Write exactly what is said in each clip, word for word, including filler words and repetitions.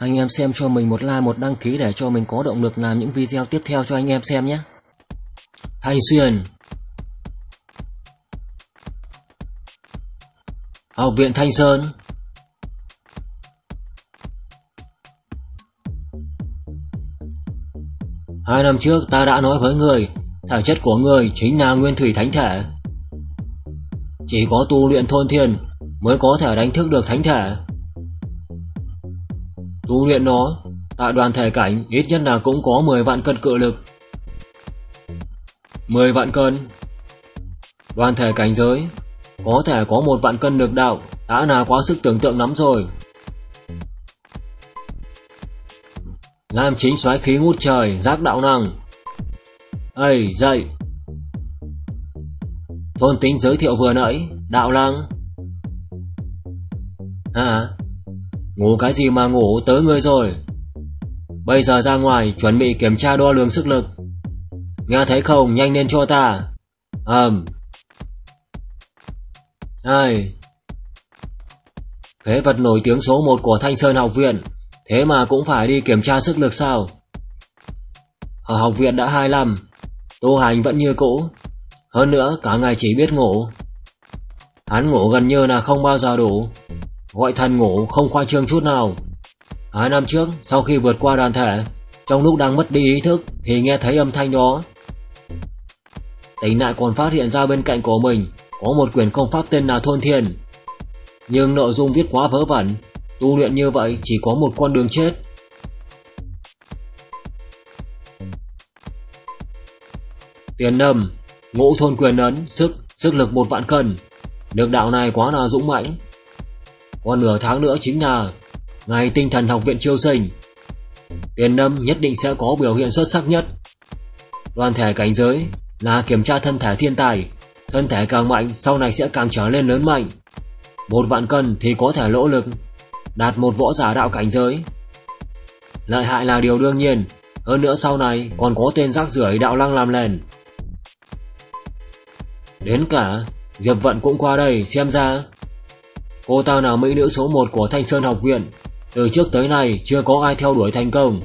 Anh em xem cho mình một like, một đăng ký để cho mình có động lực làm những video tiếp theo cho anh em xem nhé. Thanh Xuyên, Học viện Thanh Sơn. Hai năm trước ta đã nói với người, thể chất của người chính là nguyên thủy thánh thể. Chỉ có tu luyện thôn thiên mới có thể đánh thức được thánh thể. Tu luyện nó, tại đoàn thể cảnh ít nhất là cũng có mười vạn cân cự lực. mười vạn cân. Đoàn thể cảnh giới có thể có một vạn cân lực đạo đã là quá sức tưởng tượng lắm rồi. Lam chính soái khí ngút trời, giác đạo năng. Ây, dậy. Thôn tính giới thiệu vừa nãy, đạo lăng. Hả? Ngủ cái gì mà ngủ, tới ngươi rồi. Bây giờ ra ngoài chuẩn bị kiểm tra đo lường sức lực. Nghe thấy không, nhanh lên cho ta. Ầm. Ai? Phế vật nổi tiếng số một của Thanh Sơn học viện, thế mà cũng phải đi kiểm tra sức lực sao? Ở học viện đã hai năm, tu hành vẫn như cũ. Hơn nữa cả ngày chỉ biết ngủ. Hắn ngủ gần như là không bao giờ đủ. Gọi thần ngủ không khoa trương chút nào. Hai năm trước, sau khi vượt qua đoàn thể, trong lúc đang mất đi ý thức thì nghe thấy âm thanh đó. Tỉnh lại còn phát hiện ra bên cạnh của mình có một quyển công pháp tên là Thôn Thiên. Nhưng nội dung viết quá vớ vẩn, tu luyện như vậy chỉ có một con đường chết. Tiền Nâm, Ngũ thôn quyền ấn, sức sức lực một vạn cân. Lực đạo này quá là dũng mãnh. Còn nửa tháng nữa chính là ngày tinh thần học viện chiêu sinh. Tiền Nâm nhất định sẽ có biểu hiện xuất sắc nhất. Đoàn thể cảnh giới là kiểm tra thân thể thiên tài. Thân thể càng mạnh sau này sẽ càng trở lên lớn mạnh. Một vạn cân thì có thể lỗ lực đạt một võ giả đạo cảnh giới. Lợi hại là điều đương nhiên. Hơn nữa sau này còn có tên rác rưởi đạo lăng làm nền. Đến cả Diệp Vận cũng qua đây, xem ra cô ta là mỹ nữ số một của Thanh Sơn học viện. Từ trước tới nay chưa có ai theo đuổi thành công.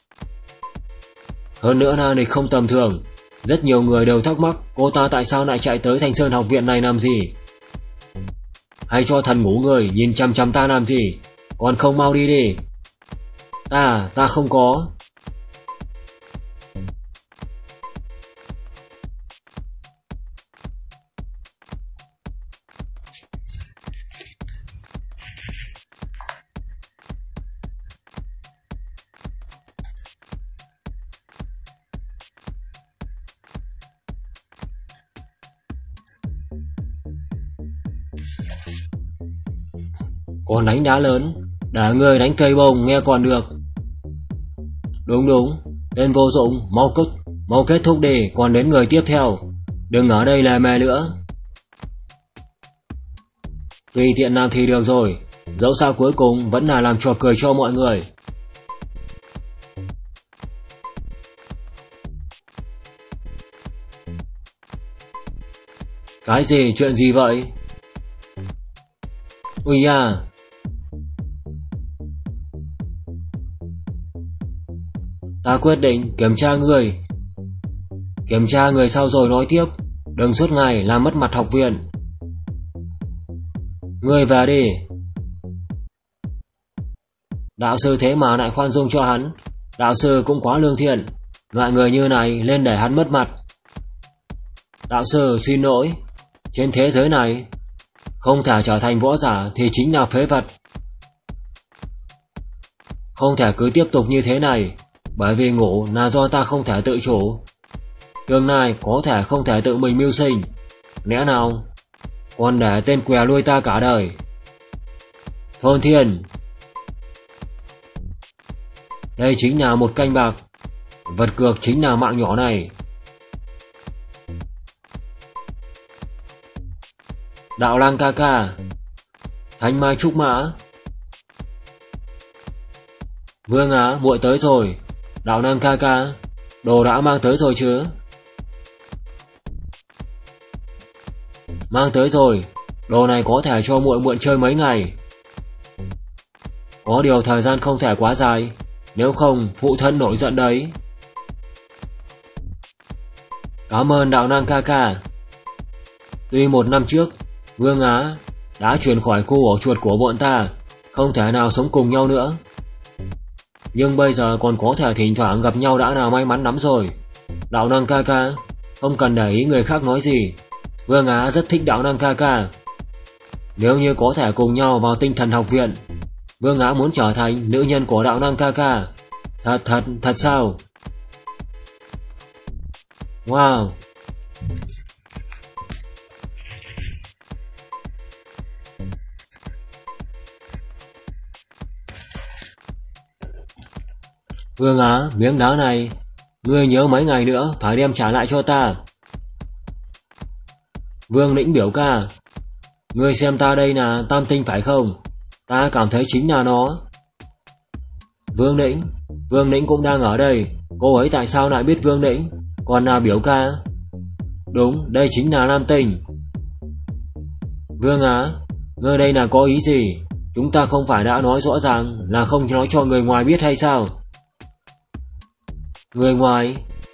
Hơn nữa là địch không tầm thường. Rất nhiều người đều thắc mắc cô ta tại sao lại chạy tới Thanh Sơn học viện này làm gì. Hay cho thần ngủ người nhìn chằm chằm ta làm gì. Còn không mau đi đi. Ta, ta không có. Còn đánh đá lớn, để người đánh cây bông nghe còn được. Đúng đúng, tên vô dụng, mau kết, mau kết thúc đi, còn đến người tiếp theo. Đừng ở đây lề mề nữa. Tùy tiện làm thì được rồi, dẫu sao cuối cùng vẫn là làm trò cười cho mọi người. Cái gì, chuyện gì vậy? Ui da. Ta quyết định kiểm tra người. Kiểm tra người sau rồi nói tiếp. Đừng suốt ngày làm mất mặt học viện. Ngươi về đi. Đạo sư thế mà lại khoan dung cho hắn. Đạo sư cũng quá lương thiện. Loại người như này lên để hắn mất mặt. Đạo sư xin lỗi. Trên thế giới này không thể trở thành võ giả thì chính là phế vật. Không thể cứ tiếp tục như thế này. Bởi vì ngủ là do ta không thể tự chủ. Tương lai có thể không thể tự mình mưu sinh. Lẽ nào còn để tên què nuôi ta cả đời. Thôn Thiên, đây chính là một canh bạc. Vật cược chính là mạng nhỏ này. Đạo Lăng ca ca, Thanh Mai Trúc Mã. Vương Á, muội tới rồi. Đạo Lăng ca ca, đồ đã mang tới rồi chứ? Mang tới rồi. Đồ này có thể cho muội muội chơi mấy ngày. Có điều thời gian không thể quá dài, nếu không phụ thân nổi giận đấy. Cảm ơn đạo năng ca ca. Tuy một năm trước Vương Á đã chuyển khỏi khu ổ chuột của bọn ta, không thể nào sống cùng nhau nữa, nhưng bây giờ còn có thể thỉnh thoảng gặp nhau đã là may mắn lắm rồi. Đạo năng ca ca, không cần để ý người khác nói gì, Vương Á rất thích đạo năng ca ca. Nếu như có thể cùng nhau vào tinh thần học viện, Vương Á muốn trở thành nữ nhân của đạo năng ca ca. Thật thật thật sao? Wow. Vương Á, miếng đá này ngươi nhớ mấy ngày nữa phải đem trả lại cho ta. Vương Lĩnh biểu ca, ngươi xem ta đây là tam tinh phải không? Ta cảm thấy chính là nó. Vương Lĩnh, Vương Lĩnh cũng đang ở đây, cô ấy tại sao lại biết Vương Lĩnh? Còn là biểu ca. Đúng, đây chính là Lam Tinh. Vương Á, ngươi đây là có ý gì? Chúng ta không phải đã nói rõ ràng là không nói cho người ngoài biết hay sao? Người ngoài?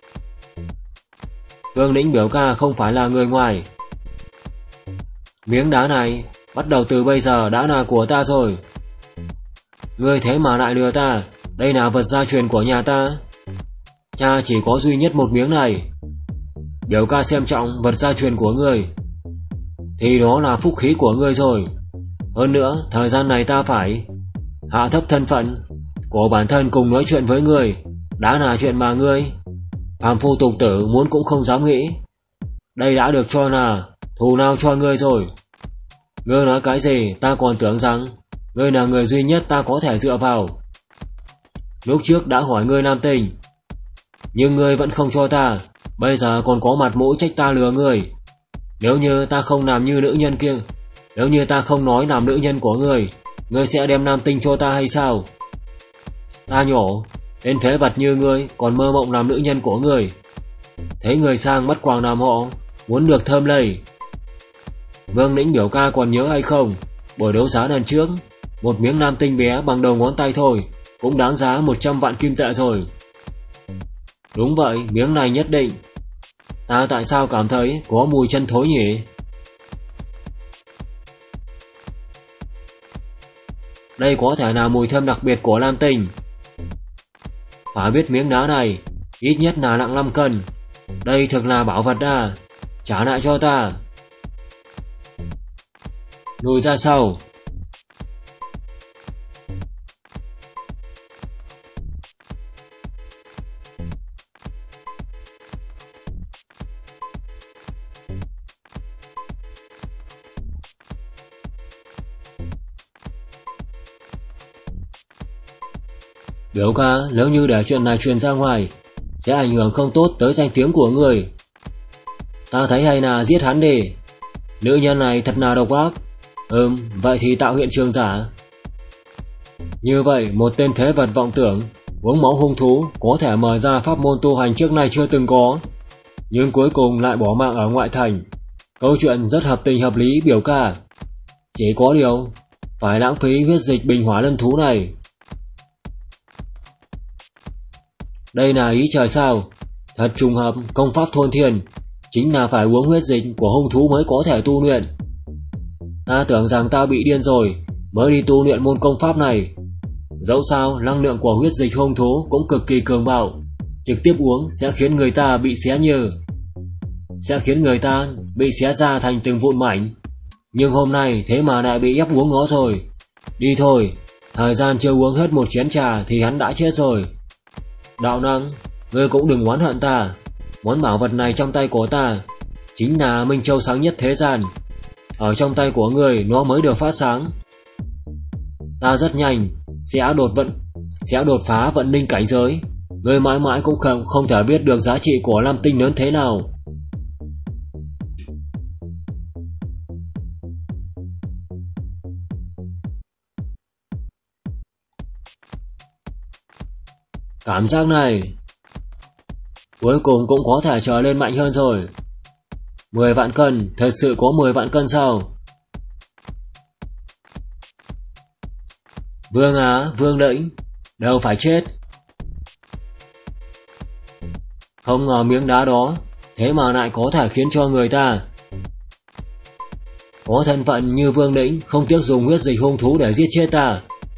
Vương Lĩnh biểu ca không phải là người ngoài. Miếng đá này bắt đầu từ bây giờ đã là của ta rồi. Ngươi thế mà lại lừa ta, đây là vật gia truyền của nhà ta. Cha chỉ có duy nhất một miếng này. Biểu ca xem trọng vật gia truyền của ngươi, thì đó là phúc khí của ngươi rồi. Hơn nữa, thời gian này ta phải hạ thấp thân phận của bản thân cùng nói chuyện với ngươi, đã là chuyện mà ngươi phàm phu tục tử muốn cũng không dám nghĩ. Đây đã được cho là thù lao cho ngươi rồi. Ngươi nói cái gì, ta còn tưởng rằng ngươi là người duy nhất ta có thể dựa vào. Lúc trước đã hỏi ngươi nam tình, nhưng ngươi vẫn không cho ta, bây giờ còn có mặt mũi trách ta lừa ngươi. Nếu như ta không làm như nữ nhân kia, nếu như ta không nói làm nữ nhân của ngươi, ngươi sẽ đem nam tinh cho ta hay sao? Ta nhổ, tên phế vật như ngươi còn mơ mộng làm nữ nhân của ngươi. Thấy người sang bắt quàng làm họ, muốn được thơm lây. Vương Lĩnh biểu ca còn nhớ hay không? Buổi đấu giá lần trước, một miếng nam tinh bé bằng đầu ngón tay thôi cũng đáng giá một trăm vạn kim tệ rồi. Đúng vậy, miếng này nhất định. Ta tại sao cảm thấy có mùi chân thối nhỉ? Đây có thể là mùi thơm đặc biệt của lam tinh. Phải biết miếng đá này ít nhất là nặng năm cân. Đây thực là bảo vật à. Trả lại cho ta. Lùi ra sau. Biểu ca, nếu như để chuyện này truyền ra ngoài sẽ ảnh hưởng không tốt tới danh tiếng của người. Ta thấy hay là giết hắn đi. Nữ nhân này thật là độc ác. Ừm, vậy thì tạo hiện trường giả. Như vậy một tên phế vật vọng tưởng uống máu hung thú có thể mở ra pháp môn tu hành trước nay chưa từng có, nhưng cuối cùng lại bỏ mạng ở ngoại thành. Câu chuyện rất hợp tình hợp lý biểu ca. Chỉ có điều phải lãng phí huyết dịch bình hỏa lân thú này. Đây là ý trời sao? Thật trùng hợp, công pháp thôn thiên chính là phải uống huyết dịch của hung thú mới có thể tu luyện. Ta tưởng rằng ta bị điên rồi mới đi tu luyện môn công pháp này. Dẫu sao, năng lượng của huyết dịch hung thú cũng cực kỳ cường bạo, trực tiếp uống sẽ khiến người ta bị xé nhừ, sẽ khiến người ta bị xé ra thành từng vụn mảnh. Nhưng hôm nay thế mà lại bị ép uống nó rồi. Đi thôi, thời gian chưa uống hết một chén trà thì hắn đã chết rồi. Đạo năng, ngươi cũng đừng oán hận ta. Món bảo vật này trong tay của ta chính là Minh Châu sáng nhất thế gian. Ở trong tay của ngươi nó mới được phát sáng. Ta rất nhanh sẽ đột vận sẽ đột phá vận linh cảnh giới. Ngươi mãi mãi cũng không, không thể biết được giá trị của lam tinh lớn thế nào. Cảm giác này cuối cùng cũng có thể trở lên mạnh hơn rồi. Mười vạn cân, thật sự có mười vạn cân sao? Vương á, Vương Lĩnh, đều phải chết. Không ngờ miếng đá đó, thế mà lại có thể khiến cho người ta có thân phận như Vương Lĩnh không tiếc dùng huyết dịch hung thú để giết chết ta.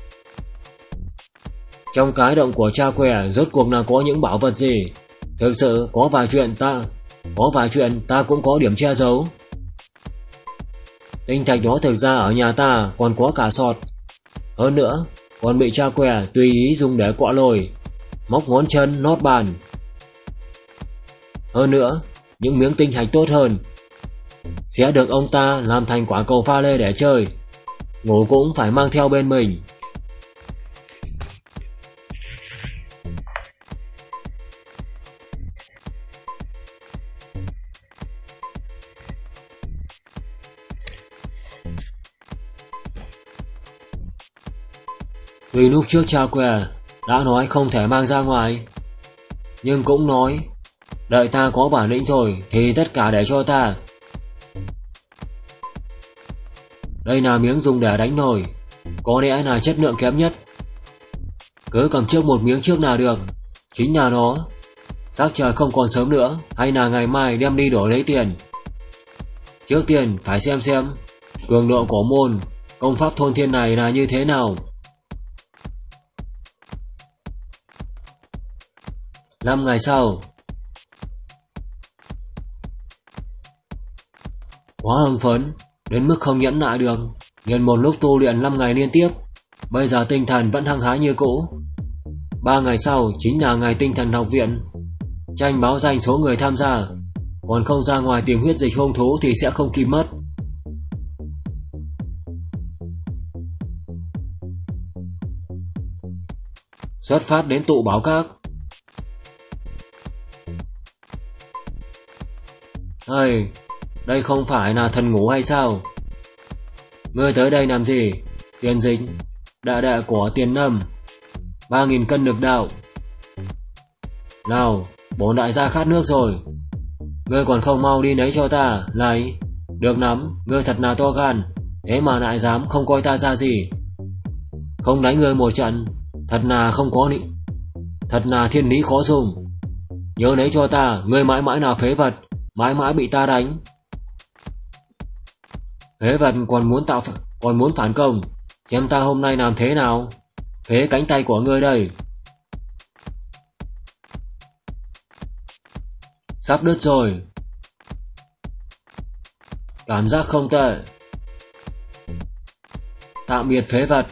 Trong cái động của cha què rốt cuộc là có những bảo vật gì? Thực sự có vài chuyện ta Có vài chuyện ta cũng có điểm che giấu. Tinh thạch đó thực ra ở nhà ta còn có cả sọt. Hơn nữa còn bị cha què tùy ý dùng để cọ lồi, móc ngón chân nót bàn. Hơn nữa những miếng tinh thạch tốt hơn sẽ được ông ta làm thành quả cầu pha lê để chơi. Ngủ cũng phải mang theo bên mình. Tuy lúc trước cha què đã nói không thể mang ra ngoài, nhưng cũng nói đợi ta có bản lĩnh rồi thì tất cả để cho ta. Đây là miếng dùng để đánh nồi, có lẽ là chất lượng kém nhất. Cứ cầm trước một miếng trước là được. Chính là nó. Sắc trời không còn sớm nữa, hay là ngày mai đem đi đổi lấy tiền. Trước tiên phải xem xem cường độ của môn công pháp thôn thiên này là như thế nào. Năm ngày sau. Quá hưng phấn đến mức không nhẫn nại được, liền một lúc tu luyện năm ngày liên tiếp. Bây giờ tinh thần vẫn hăng hái như cũ. Ba ngày sau chính là ngày tinh thần học viện. Tranh báo danh số người tham gia, còn không ra ngoài tìm huyết dịch hung thú thì sẽ không kịp mất. Xuất phát đến tụ báo các. Ây, đây không phải là thần ngủ hay sao? Ngươi tới đây làm gì? Tiền dịch, đại đệ của Tiền Nâm, ba nghìn cân lực đạo. Nào, bổn đại gia khát nước rồi. Ngươi còn không mau đi lấy cho ta, lấy. Được lắm, ngươi thật là to gan, thế mà lại dám không coi ta ra gì. Không đánh ngươi một trận, thật là không có lý, thật là thiên lý khó dùng. Nhớ lấy cho ta, ngươi mãi mãi là phế vật, mãi mãi bị ta đánh. Phế vật còn muốn tạo còn muốn phản công, xem ta hôm nay làm thế nào. Phế cánh tay của ngươi đây. Sắp đứt rồi. Cảm giác không tệ. Tạm biệt phế vật.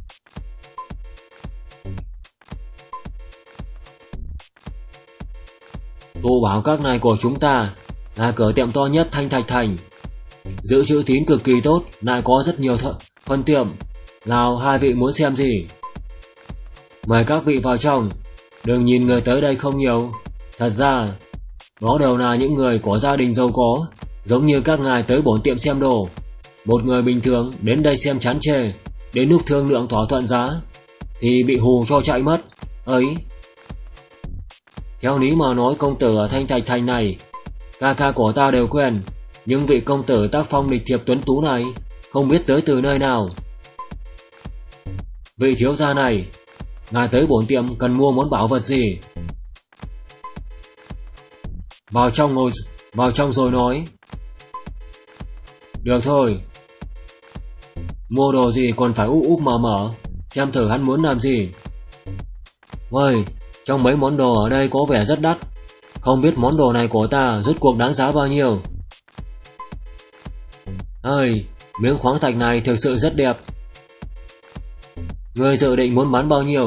Tụ bảo các này của chúng ta là cửa tiệm to nhất Thanh Thạch Thành, giữ chữ tín cực kỳ tốt, lại có rất nhiều phân tiệm. Nào, hai vị muốn xem gì? Mời các vị vào trong. Đừng nhìn người tới đây không nhiều, thật ra đó đều là những người của gia đình giàu có, giống như các ngài tới bổn tiệm xem đồ. Một người bình thường đến đây xem chán chê, đến lúc thương lượng thỏa thuận giá thì bị hù cho chạy mất ấy. Theo lý mà nói, công tử ở Thanh Thạch Thành này ca ca của ta đều quen, nhưng vị công tử tác phong lịch thiệp tuấn tú này không biết tới từ nơi nào. Vị thiếu gia này, ngài tới bổn tiệm cần mua món bảo vật gì? Vào trong ngồi vào trong rồi nói. Được thôi. Mua đồ gì còn phải úp úp mở mở, xem thử hắn muốn làm gì. Uầy, trong mấy món đồ ở đây có vẻ rất đắt, không biết món đồ này của ta rốt cuộc đáng giá bao nhiêu. Ơi, miếng khoáng thạch này thực sự rất đẹp. Ngươi dự định muốn bán bao nhiêu?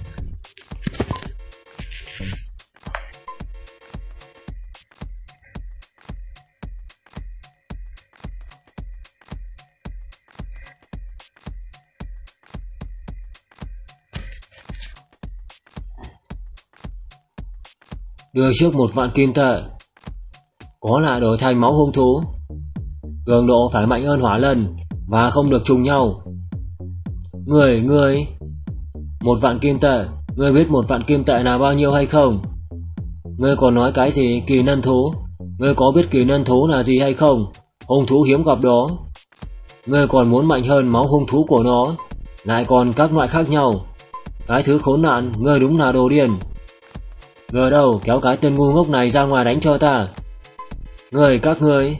Đưa trước một vạn kim tệ, có lại đổi thành máu hung thú, cường độ phải mạnh hơn hỏa lần và không được trùng nhau. Người, người một vạn kim tệ, ngươi biết một vạn kim tệ là bao nhiêu hay không? Ngươi còn nói cái gì kỳ lân thú? Ngươi có biết kỳ lân thú là gì hay không? Hung thú hiếm gặp đó. Ngươi còn muốn mạnh hơn máu hung thú của nó, lại còn các loại khác nhau. Cái thứ khốn nạn, ngươi đúng là đồ điên. Ngờ đâu kéo cái tên ngu ngốc này ra ngoài đánh cho ta. Ngươi các ngươi.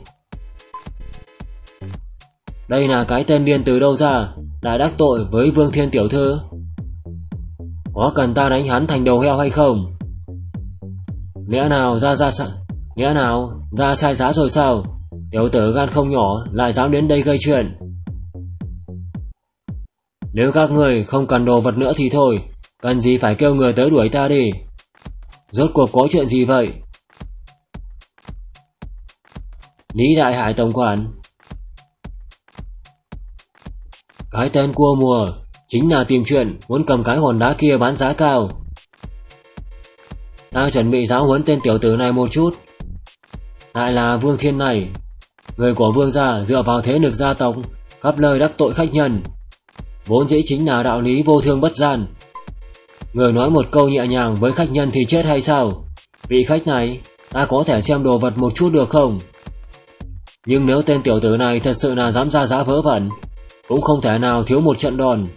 Đây là cái tên điên từ đâu ra, đã đắc tội với Vương Thiên tiểu thư. Có cần ta đánh hắn thành đầu heo hay không? Lẽ nào ra ra sai, lẽ nào ra sai giá rồi sao? Tiểu tử gan không nhỏ lại dám đến đây gây chuyện. Nếu các người không cần đồ vật nữa thì thôi, cần gì phải kêu người tới đuổi ta đi. Rốt cuộc có chuyện gì vậy? Lý Đại Hải tổng quản. Cái tên cua mùa chính là tìm chuyện muốn cầm cái hòn đá kia bán giá cao. Ta chuẩn bị giáo huấn tên tiểu tử này một chút. Lại là Vương Thiên này, người của Vương gia dựa vào thế lực gia tộc khắp nơi đắc tội khách nhân, vốn dĩ chính là đạo lý vô thương bất gian. Người nói một câu nhẹ nhàng với khách nhân thì chết hay sao? Vị khách này, ta có thể xem đồ vật một chút được không? Nhưng nếu tên tiểu tử này thật sự là dám ra giá vớ vẩn, cũng không thể nào thiếu một trận đòn.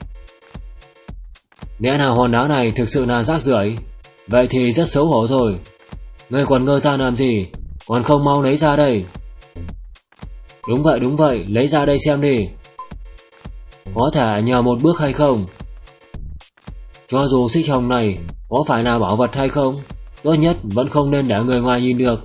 Lẽ nào hòn đá này thực sự là rác rưởi? Vậy thì rất xấu hổ rồi. Ngươi còn ngơ ra làm gì? Còn không mau lấy ra đây. Đúng vậy đúng vậy, lấy ra đây xem đi. Có thể nhờ một bước hay không? Cho dù xích hồng này có phải là bảo vật hay không, tốt nhất vẫn không nên để người ngoài nhìn được.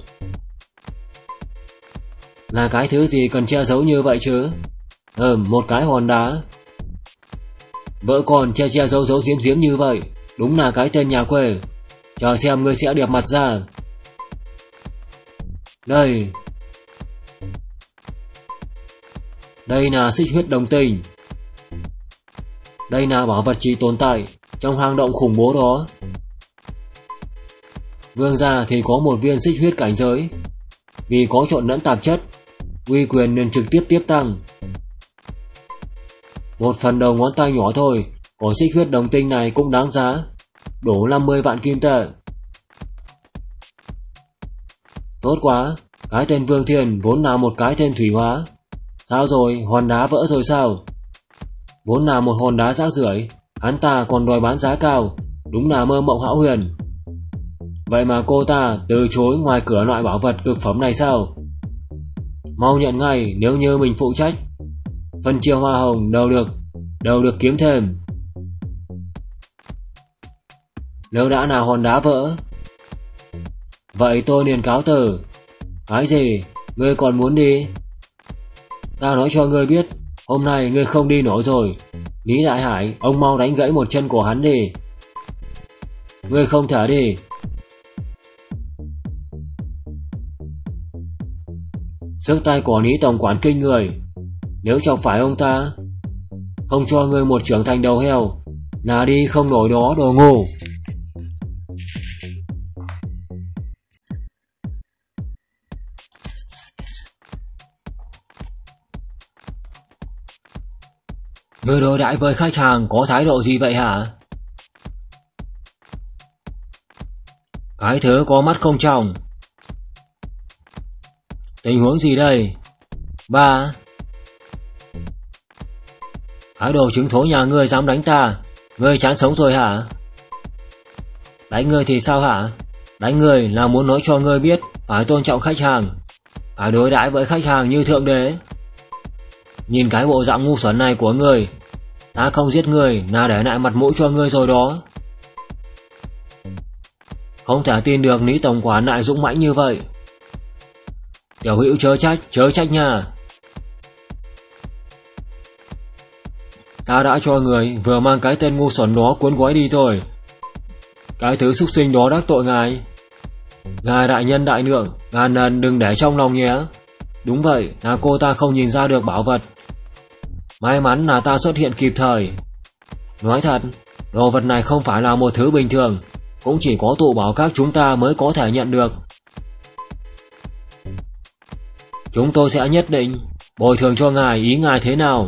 Là cái thứ gì cần che giấu như vậy chứ? Ừm, một cái hòn đá. Vợ còn che che giấu giấu giếm giếm như vậy, đúng là cái tên nhà quê. Chờ xem ngươi sẽ đẹp mặt ra. Đây. Đây là xích huyết đồng tinh. Đây là bảo vật chỉ tồn tại trong hang động khủng bố đó. Vương gia thì có một viên xích huyết cảnh giới, vì có trộn lẫn tạp chất, uy quyền nên trực tiếp tiếp tăng. Một phần đầu ngón tay nhỏ thôi của xích huyết đồng tinh này cũng đáng giá, đổ năm mươi vạn kim tệ. Tốt quá, cái tên Vương Thiên vốn là một cái tên thủy hóa. Sao rồi, hòn đá vỡ rồi sao? Vốn là một hòn đá rác rưởi, hắn ta còn đòi bán giá cao, đúng là mơ mộng hão huyền. Vậy mà cô ta từ chối ngoài cửa loại bảo vật cực phẩm này sao? Mau nhận ngay nếu như mình phụ trách. Phân chia hoa hồng đều được, đều được kiếm thêm. Nếu đã là hòn đá vỡ, vậy tôi liền cáo từ. Cái gì? Ngươi còn muốn đi? Ta nói cho ngươi biết, hôm nay ngươi không đi nổi rồi. Lý Đại Hải, ông mau đánh gãy một chân của hắn đi. Ngươi không thể đi. Sức tay của Lý tổng quản kinh người. Nếu chọc phải ông ta, không cho ngươi một trưởng thành đầu heo, là đi không nổi đó, đồ ngu. Ngươi đối đãi với khách hàng có thái độ gì vậy hả? Cái thứ có mắt không tròng. Tình huống gì đây? Ba. Cái đồ trứng thối nhà ngươi dám đánh ta, ngươi chán sống rồi hả? Đánh ngươi thì sao hả? Đánh ngươi là muốn nói cho ngươi biết phải tôn trọng khách hàng, phải đối đãi với khách hàng như thượng đế. Nhìn cái bộ dạng ngu xuẩn này của ngươi, ta không giết ngươi là để lại mặt mũi cho ngươi rồi đó. Không thể tin được Lý tổng quản lại dũng mãnh như vậy. Tiểu hữu chớ trách, chớ trách nha. Ta đã cho người vừa mang cái tên ngu xuẩn đó cuốn gói đi rồi. Cái thứ súc sinh đó đắc tội ngài. Ngài đại nhân đại lượng, ngàn lần đừng để trong lòng nhé. Đúng vậy, là cô ta không nhìn ra được bảo vật. May mắn là ta xuất hiện kịp thời. Nói thật, đồ vật này không phải là một thứ bình thường, cũng chỉ có tụ bảo các chúng ta mới có thể nhận được. Chúng tôi sẽ nhất định bồi thường cho ngài, ý ngài thế nào?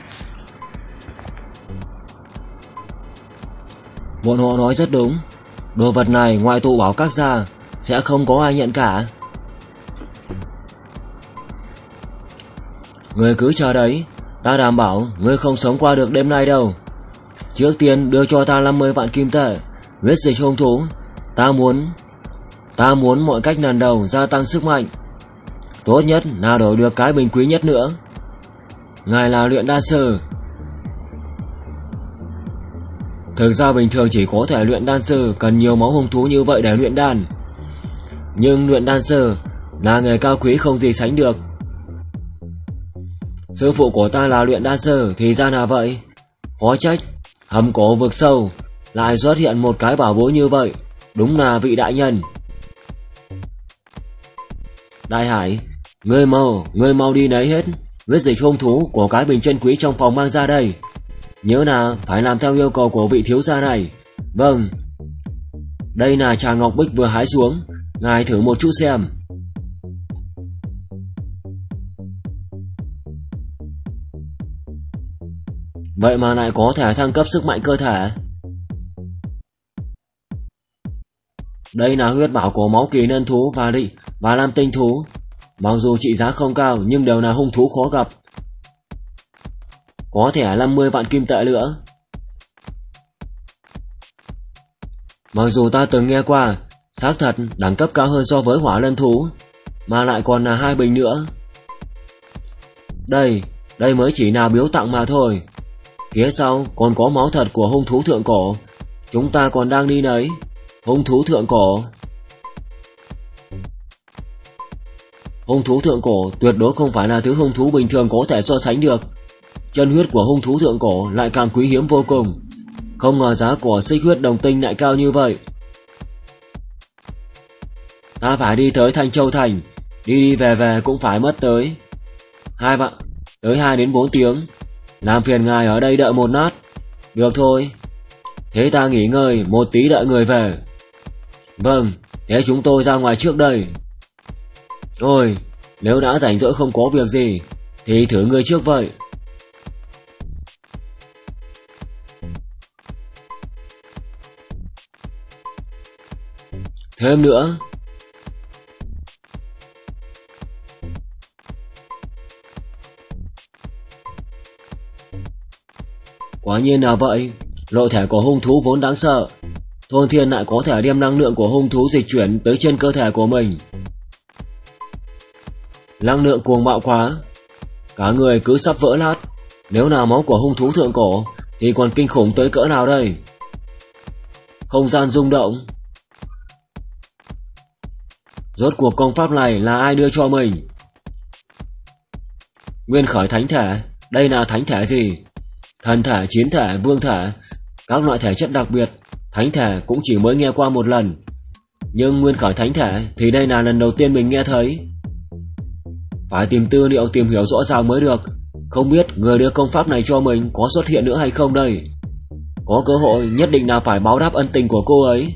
Bọn họ nói rất đúng. Đồ vật này ngoài tụ bảo các ra sẽ không có ai nhận cả. Ngươi cứ chờ đấy, ta đảm bảo ngươi không sống qua được đêm nay đâu. Trước tiên đưa cho ta năm mươi vạn kim tệ, huyết dịch hung thú. Ta muốn Ta muốn mọi cách lần đầu gia tăng sức mạnh. Tốt nhất là đổi được cái bình quý nhất nữa. Ngài là luyện đan sư. Thực ra bình thường chỉ có thể luyện đan sư cần nhiều máu hung thú như vậy để luyện đan. Nhưng luyện đan sư là nghề cao quý không gì sánh được. Sư phụ của ta là luyện đan sư thì ra là vậy. Khó trách hầm cổ vực sâu lại xuất hiện một cái bảo bối như vậy. Đúng là vị đại nhân. Đại Hải, ngươi mau, ngươi mau đi lấy hết huyết dịch hung thú của cái bình chân quý trong phòng mang ra đây. Nhớ là phải làm theo yêu cầu của vị thiếu gia này. Vâng. Đây là trà ngọc bích vừa hái xuống, ngài thử một chút xem. Vậy mà lại có thể thăng cấp sức mạnh cơ thể. Đây là huyết bảo của máu kỳ lân thú và định và lam tinh thú. Mặc dù trị giá không cao nhưng đều là hung thú khó gặp. Có thể năm mươi vạn kim tệ nữa. Mặc dù ta từng nghe qua, xác thật đẳng cấp cao hơn so với hỏa lân thú, mà lại còn là hai bình nữa. Đây, đây mới chỉ là biếu tặng mà thôi. Phía sau còn có máu thật của hung thú thượng cổ. Chúng ta còn đang đi đấy. Hung thú thượng cổ. Hung thú thượng cổ tuyệt đối không phải là thứ hung thú bình thường có thể so sánh được. Chân huyết của hung thú thượng cổ lại càng quý hiếm vô cùng. Không ngờ giá của xích huyết đồng tinh lại cao như vậy. Ta phải đi tới Thanh Châu Thành. Đi đi về về cũng phải mất tới hai bạn tới hai đến bốn tiếng. Làm phiền ngài ở đây đợi một lát. Được thôi. Thế ta nghỉ ngơi một tí đợi người về. Vâng, thế chúng tôi ra ngoài trước đây. Ôi, nếu đã rảnh rỗi không có việc gì thì thử ngươi trước vậy. Thêm nữa. Quả nhiên là vậy. Lộ thể của hung thú vốn đáng sợ. Thôn thiên lại có thể đem năng lượng của hung thú dịch chuyển tới trên cơ thể của mình. Năng lượng cuồng bạo quá. Cả người cứ sắp vỡ nát. Nếu là máu của hung thú thượng cổ thì còn kinh khủng tới cỡ nào đây. Không gian rung động. Rốt cuộc công pháp này là ai đưa cho mình? Nguyên khởi thánh thể. Đây là thánh thể gì? Thần thể, chiến thể, vương thể, các loại thể chất đặc biệt. Thánh thể cũng chỉ mới nghe qua một lần. Nhưng nguyên khởi thánh thể thì đây là lần đầu tiên mình nghe thấy. Phải tìm tư liệu tìm hiểu rõ ràng mới được. Không biết người đưa công pháp này cho mình có xuất hiện nữa hay không đây. Có cơ hội nhất định là phải báo đáp ân tình của cô ấy.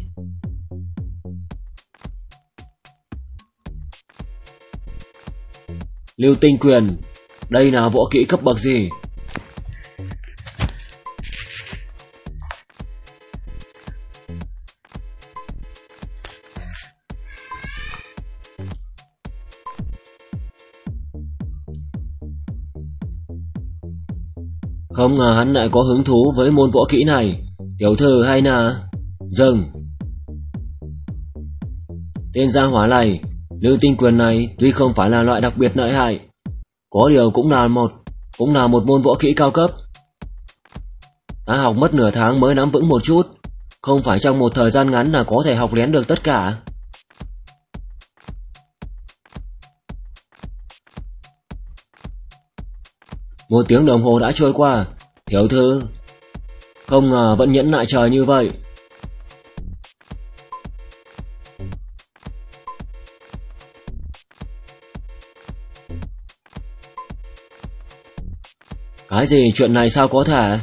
Lưu tinh quyền. Đây là võ kỹ cấp bậc gì? Không ngờ hắn lại có hứng thú với môn võ kỹ này. Tiểu thư hay là... Dừng. Tên gia hỏa này, lưu tinh quyền này tuy không phải là loại đặc biệt lợi hại, có điều cũng là một Cũng là một môn võ kỹ cao cấp. Ta học mất nửa tháng mới nắm vững một chút. Không phải trong một thời gian ngắn là có thể học lén được tất cả. Một tiếng đồng hồ đã trôi qua. Tiểu thư, không ngờ vẫn nhẫn nại chờ như vậy. Cái gì, chuyện này sao có thể?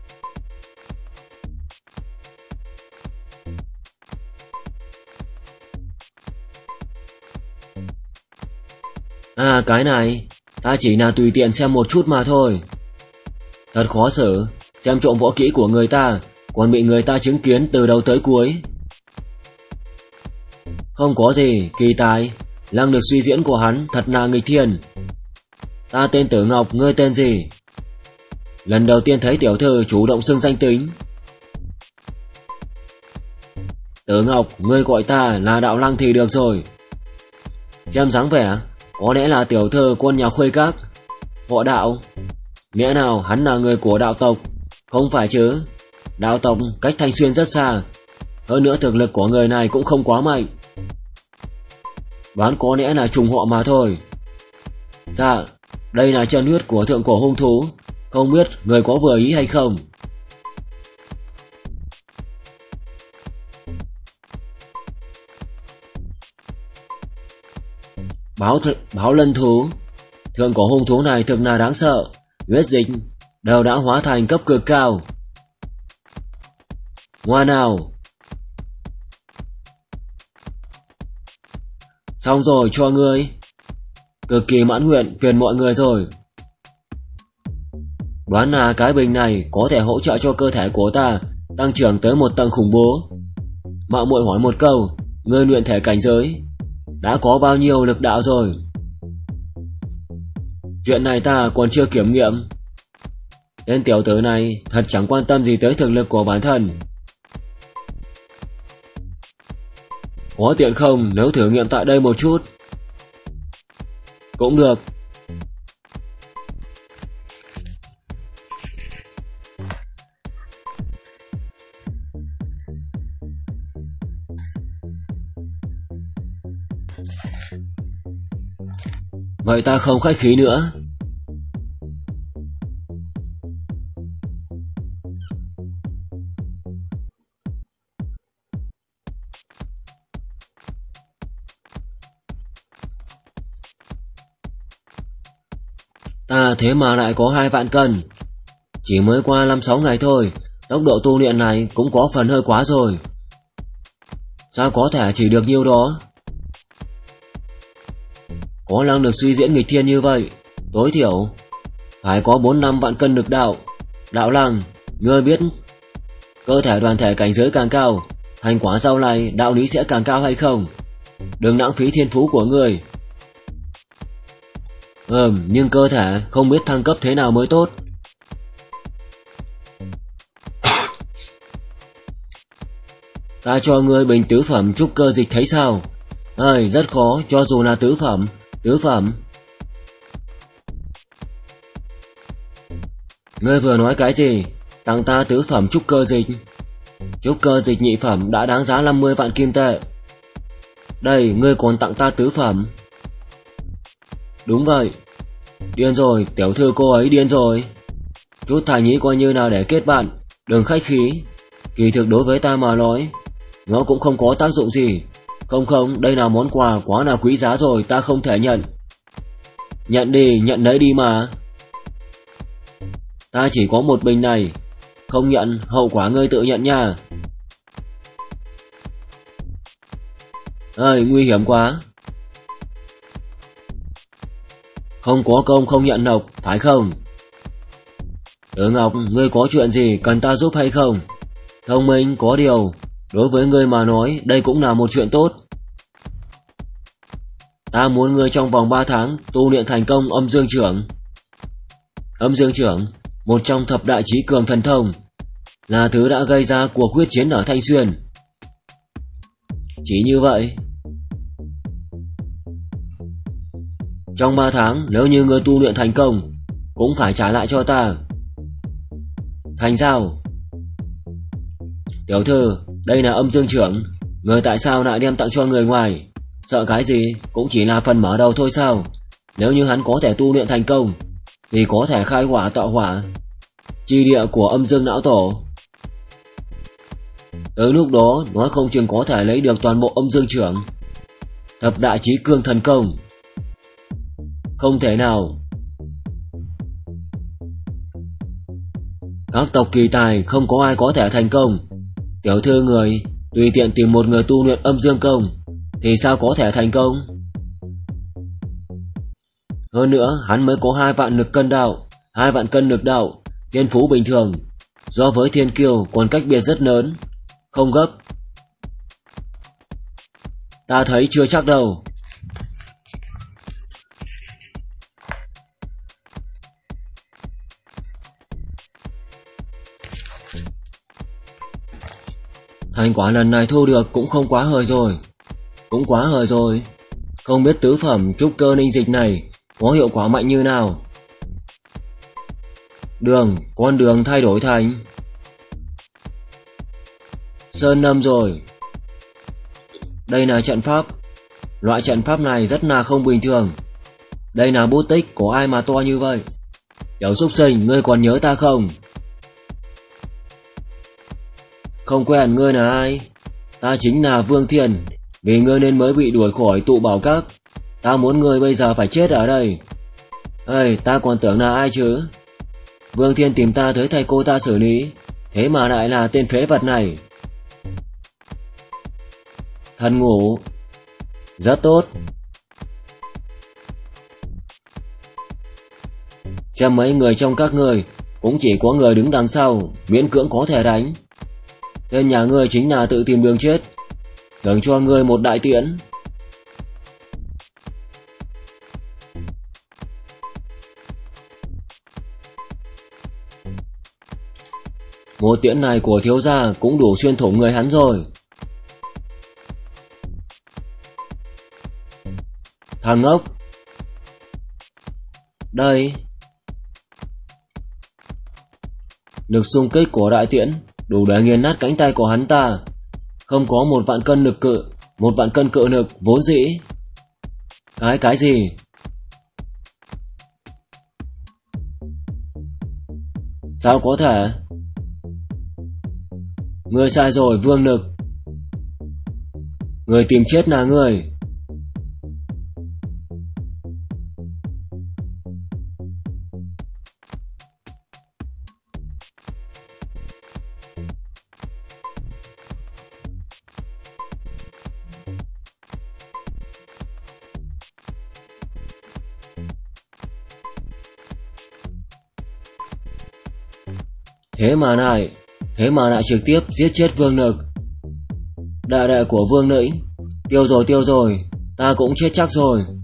À, cái này ta chỉ là tùy tiện xem một chút mà thôi. Thật khó xử, xem trộm võ kỹ của người ta còn bị người ta chứng kiến từ đầu tới cuối. Không có gì, kỳ tài, năng lực suy diễn của hắn thật là nghịch thiên. Ta tên Tử Ngọc, ngươi tên gì? Lần đầu tiên thấy tiểu thư chủ động xưng danh tính. Tử Ngọc, ngươi gọi ta là Đạo Lăng thì được rồi. Xem dáng vẻ, có lẽ là tiểu thư quân nhà Khuê Các. Họ Đạo, nghĩa nào hắn là người của đạo tộc? Không phải chứ, đạo tộc cách Thanh Xuyên rất xa. Hơn nữa thực lực của người này cũng không quá mạnh. Đoán có lẽ là trùng họ mà thôi. Dạ, đây là chân huyết của thượng cổ hung thú. Không biết người có vừa ý hay không? Báo, báo lân thú. Thượng cổ hung thú này thực là đáng sợ. Huyết dịch đều đã hóa thành cấp cực cao. Ngoa nào. Xong rồi cho ngươi. Cực kỳ mãn nguyện, phiền mọi người rồi. Đoán là cái bình này có thể hỗ trợ cho cơ thể của ta tăng trưởng tới một tầng khủng bố. Mạo muội hỏi một câu, ngươi luyện thể cảnh giới đã có bao nhiêu lực đạo rồi? Chuyện này ta còn chưa kiểm nghiệm. Tên tiểu tử này thật chẳng quan tâm gì tới thực lực của bản thân. Có tiện không nếu thử nghiệm tại đây một chút? Cũng được. Vậy ta không khách khí nữa. Ta thế mà lại có hai vạn cân. Chỉ mới qua năm sáu ngày thôi, tốc độ tu luyện này cũng có phần hơi quá rồi. Sao có thể chỉ được nhiêu đó? Có năng lực suy diễn nghịch thiên như vậy, tối thiểu phải có bốn năm vạn cân lực đạo. Đạo Lăng, ngươi biết cơ thể đoàn thể cảnh giới càng cao, thành quả sau này đạo lý sẽ càng cao hay không? Đừng lãng phí thiên phú của ngươi. Ừm, nhưng cơ thể không biết thăng cấp thế nào mới tốt. Ta cho ngươi bình tứ phẩm trúc cơ dịch thấy sao? Ơi, rất khó, cho dù là tứ phẩm. Tứ phẩm. Ngươi vừa nói cái gì? Tặng ta tứ phẩm trúc cơ dịch. Trúc cơ dịch nhị phẩm đã đáng giá năm mươi vạn kim tệ. Đây, ngươi còn tặng ta tứ phẩm. Đúng vậy. Điên rồi, tiểu thư cô ấy điên rồi. Chút thành ý coi như là để kết bạn, đừng khách khí. Kỳ thực đối với ta mà nói, nó cũng không có tác dụng gì. Không không, đây là món quà quá là quý giá rồi, ta không thể nhận. Nhận đi, nhận lấy đi mà. Ta chỉ có một bình này. Không nhận, hậu quả ngươi tự nhận nha. Ơi, nguy hiểm quá. Không có công không nhận nộp, phải không? Tử Ngọc, ngươi có chuyện gì cần ta giúp hay không? Thông minh, có điều đối với ngươi mà nói, đây cũng là một chuyện tốt. Ta muốn ngươi trong vòng ba tháng tu luyện thành công âm dương trưởng. Âm dương trưởng, một trong thập đại chí cường thần thông, là thứ đã gây ra cuộc huyết chiến ở Thanh Xuyên. Chỉ như vậy. Trong ba tháng, nếu như ngươi tu luyện thành công, cũng phải trả lại cho ta. Thành giao. Tiểu thư, đây là âm dương trưởng, người tại sao lại đem tặng cho người ngoài? Sợ cái gì, cũng chỉ là phần mở đầu thôi sao? Nếu như hắn có thể tu luyện thành công, thì có thể khai hỏa tạo hỏa, chi địa của âm dương não tổ. Tới lúc đó, nói không chừng có thể lấy được toàn bộ âm dương trưởng. Thập đại chí cương thần công. Không thể nào. Các tộc kỳ tài không có ai có thể thành công. Tiểu thư người tùy tiện tìm một người tu luyện âm dương công thì sao có thể thành công? Hơn nữa hắn mới có hai vạn lực cân đạo, hai vạn cân lực đạo, thiên phú bình thường, do với thiên kiêu còn cách biệt rất lớn. Không gấp. Ta thấy chưa chắc đâu. Thành quả lần này thu được cũng không quá hời rồi. Cũng quá hời rồi. Không biết tứ phẩm trúc cơ ninh dịch này có hiệu quả mạnh như nào. Đường, con đường thay đổi thành sơn lâm rồi. Đây là trận pháp. Loại trận pháp này rất là không bình thường. Đây là bút tích của ai mà to như vậy? Tiểu súc sinh, ngươi còn nhớ ta không? Không quen, ngươi là ai? Ta chính là Vương Thiên. Vì ngươi nên mới bị đuổi khỏi tụ bảo các. Ta muốn ngươi bây giờ phải chết ở đây. Ê, ta còn tưởng là ai chứ? Vương Thiên tìm ta tới thầy cô ta xử lý. Thế mà lại là tên phế vật này. Thần ngủ. Rất tốt. Xem mấy người trong các người, cũng chỉ có người đứng đằng sau miễn cưỡng có thể đánh. Tên nhà ngươi chính là tự tìm đường chết. Thưởng cho ngươi một đại tiễn. Một tiễn này của thiếu gia cũng đủ xuyên thủng người hắn rồi. Thằng ngốc. Đây. Lực xung kích của đại tiễn đủ để nghiền nát cánh tay của hắn ta. Không có một vạn cân lực cự, một vạn cân cự lực vốn dĩ. Cái cái gì? Sao có thể? Ngươi sai rồi, Vương Lực. Người tìm chết là ngươi. Thế mà lại, thế mà lại trực tiếp giết chết Vương Lực. Đại đệ của Vương Lĩnh. Tiêu rồi tiêu rồi, ta cũng chết chắc rồi.